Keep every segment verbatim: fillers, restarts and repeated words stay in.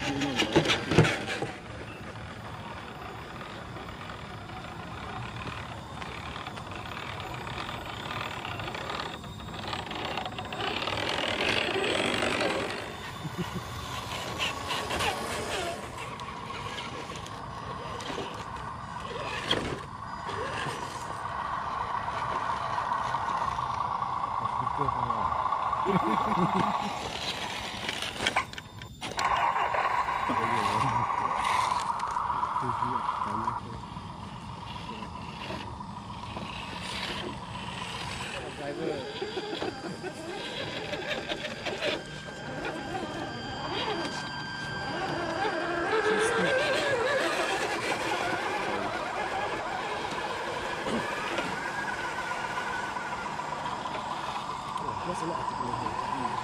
That's a lot of people here.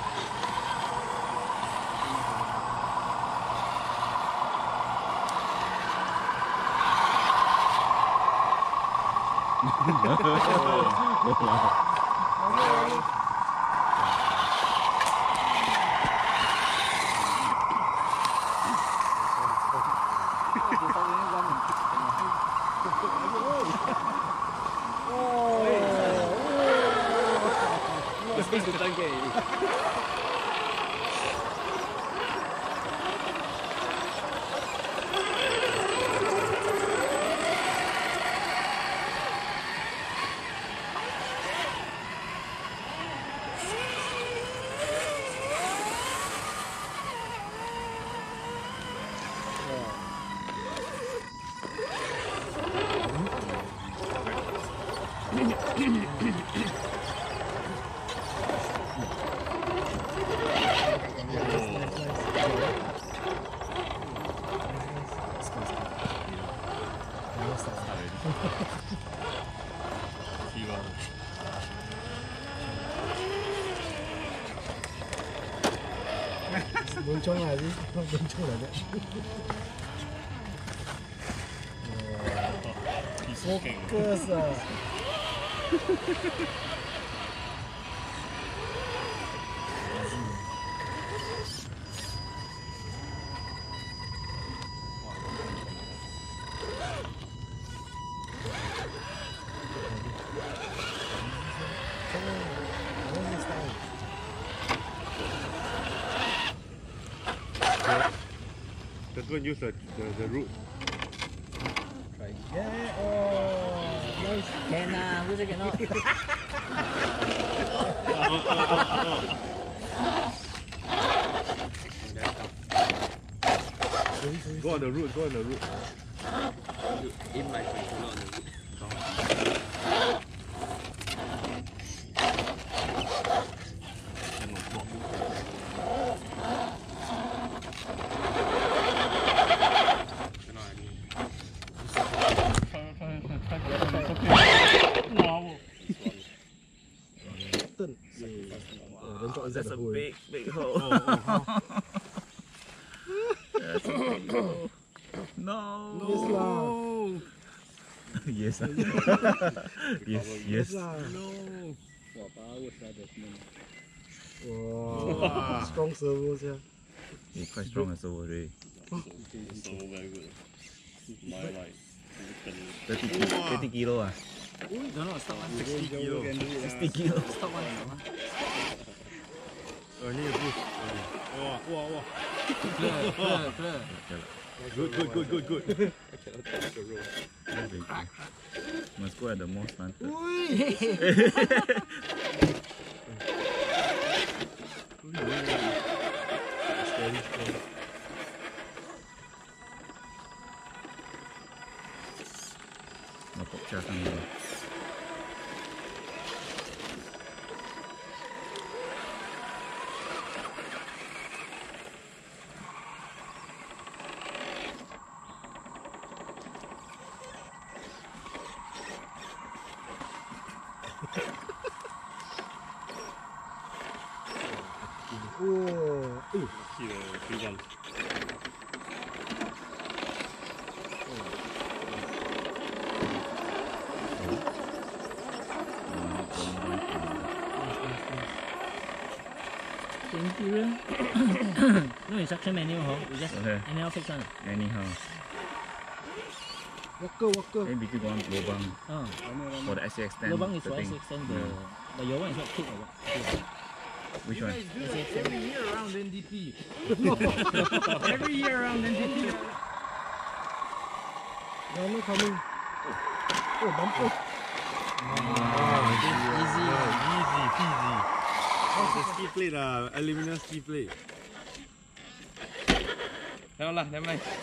Space to tank eh. Boncong lah sih, boncong lah deh. Fokus lah. Just go and use the, the, the root. Try. Yeah, oh, nice. Can ah, who say cannot? Go on the root, go on the root. In my face, not on the root. That's a big, big hole. That's a big hole. No. No. Yes. Yes. Yes. No. Wow, power that Wow. Strong servos yeah. It's quite strong as over there. So very good. My life. thirty, thirty kilo ah. No, no, stop one. sixty kilo. sixty kilo. Stop one. Stop one. Oh, I need a boost. Wow, wow, wow. Clear, clear, clear. Good, good, good, good, good. I cannot touch the road. Must go at the most slanted. Mapok siya sang dulu. Oh, eh. See the big one. Thank you. No instruction manual, huh? You just Okay. anyhow fix one. Anyhow. Walker, walker. Eh, because one lubang Oh. for the S C extend. Lubang is for setting. S extend the, Yeah. but your one is what kick or what? Which You one? guys do S it X N. every year around N D P. Every year around N D P. Runner coming. Oh, bumper. Easy. Easy peasy. How's the ski plate? Uh, aluminum ski plate. Never lah, never mind.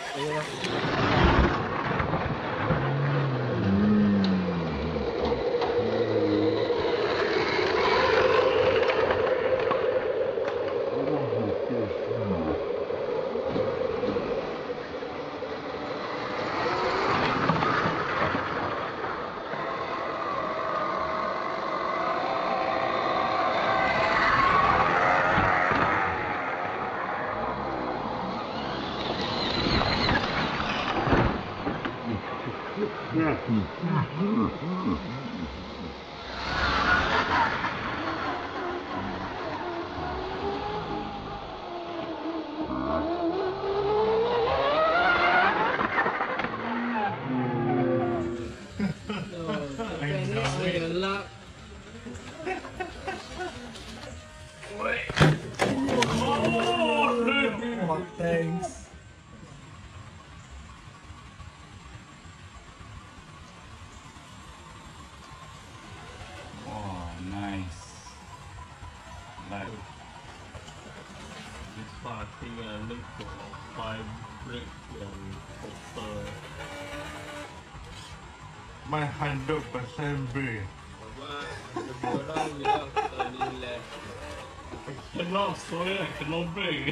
Oh, thanks. Oh, nice. Like, This part I think I look for five bricks and copper. My hundred percent brake. Orang without turning left. Cannot, sorry, I cannot brake.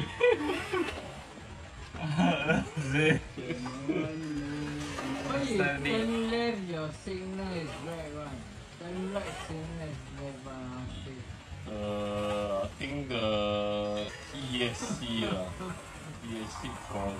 Why you turn left, your signal is right one. Turn right, signal is left one. Uh, I think the E S C lah. E S C from.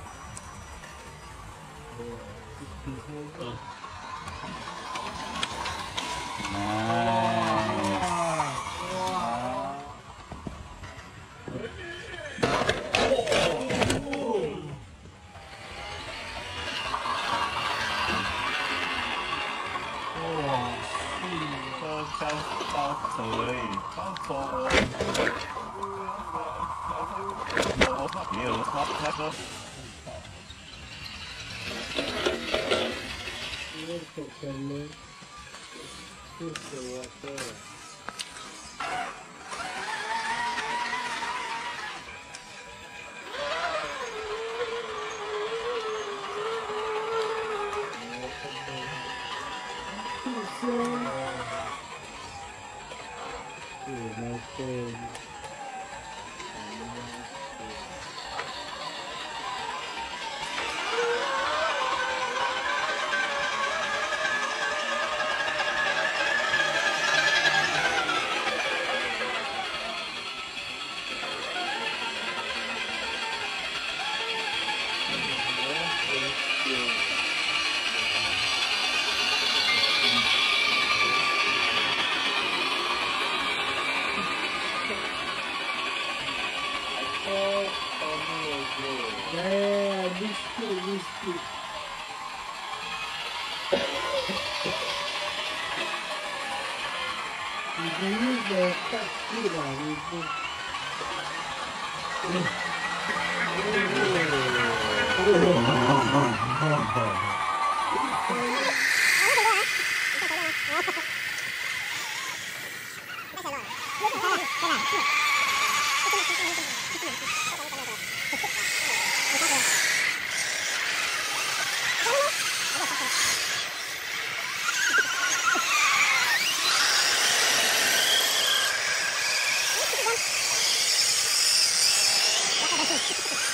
Push the water. Oh, my phone. Yeah, this too, this too. You can use the touch key lah, we can. Thank you.